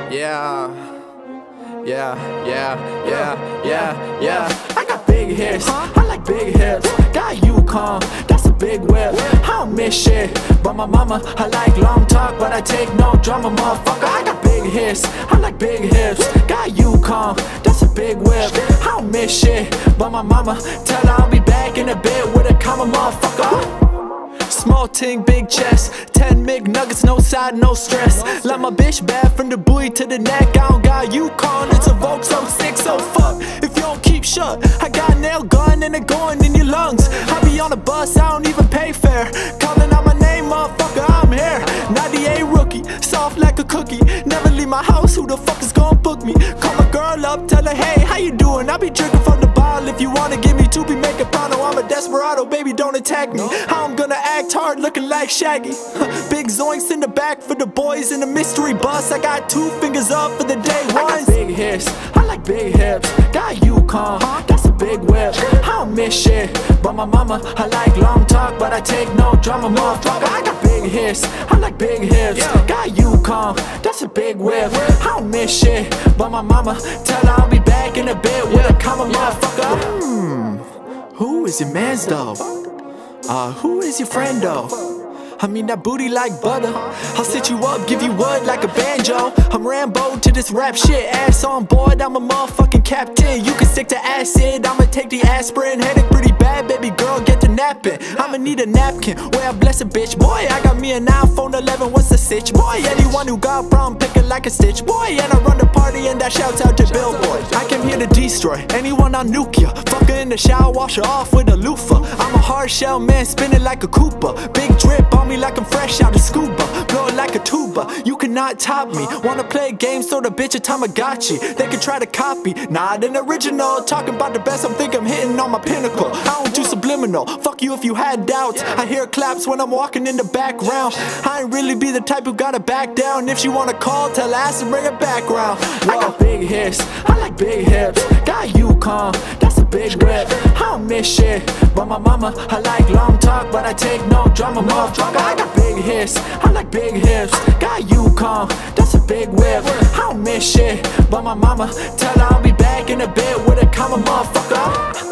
Yeah, yeah. I got big hips, I like big hips. Got Yukon, that's a big whip. I don't miss shit, but my mama, I like long talk, but I take no drama, motherfucker. I got big hips, I like big hips. Got Yukon, that's a big whip. I don't miss shit, but my mama, tell her I'll be back in a bit with a comma, motherfucker. Small ting, big chest, 10 McNuggets, no side, no stress. Like my bitch bad from the buoy to the neck. I don't got Yukon, it's a Volkswagen 06, so fuck if you don't keep shut. I got a nail gun and it going in your lungs. I be on a bus, I don't even pay fare. Calling out my name, motherfucker, I'm here. 98 rookie, soft like a cookie. Never leave my house, who the fuck is gonna book me? Call my girl up, tell her, hey, how you doing? I be drinking from the bottle, if you wanna give me two, be make a pound. I'm a desperado, baby, don't attack me. How I'm gonna act hard looking like Shaggy. Big zoinks in the back for the boys in the mystery bus. I got 2 fingers up for the day ones. I got big hips, I like big hips. Got Yukon, that's a big whip. I don't miss shit, but my mama, I like long talk, but I take no drama, motherfucker. I got big hips, I like big hips. Got Yukon, that's a big whip. I don't miss shit, but my mama, tell her I'll be back in a bit with a comma, motherfucker. Who is your man's though? Who is your friend though? I mean that booty like butter. I'll sit you up, give you wood like a banjo. I'm Rambo to this rap shit. Ass on board, I'm a motherfucking captain. You can stick to acid, I'ma take the aspirin. Headache pretty bad, baby girl, get to napping. I'ma need a napkin, where I bless a bitch. Boy, I got me an iPhone 11, what's the sitch? Boy, anyone who got problem, pick it like a stitch. Boy, and I run the party and that shouts out to Billboard. I came here to destroy anyone on nuke ya. Fuck her in the shower, wash her off with a loofah. I'm a hard shell man, spinning like a Cooper. Big drip on me like I'm fresh out of scuba. Blow it like a tuba, you cannot top me. Wanna play games, throw the bitch a Tamagotchi. They can try to copy, not an original. Talking about the best, I'm thinking I'm hitting on my pinnacle. I don't do subliminal, fuck you if you had doubts. I hear claps when I'm walking in the background. I ain't really be the type who gotta back down. If she wanna call, tell ass and bring her background. I got big hips, I like big hips. Got Yukon, that's a big whip. I don't miss shit, but my mama, I like long talk, but I take no drama, motherfucker. I got big hips, I like big hips. Got Yukon, that's a big whip. I don't miss shit, but my mama, tell her I'll be back in a bit with a comma, motherfucker.